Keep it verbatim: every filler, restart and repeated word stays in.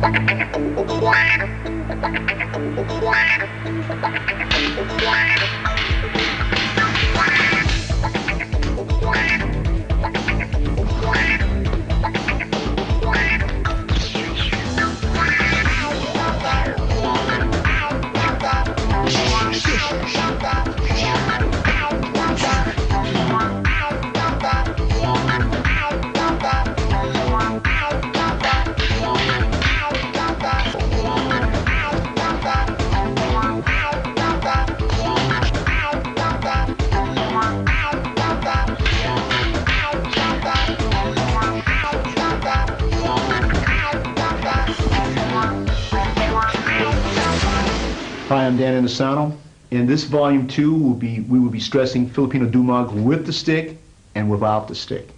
Hi, I'm Dan Inosanto. In this volume two, we'll be, we will be stressing Filipino Dumag with the stick and without the stick.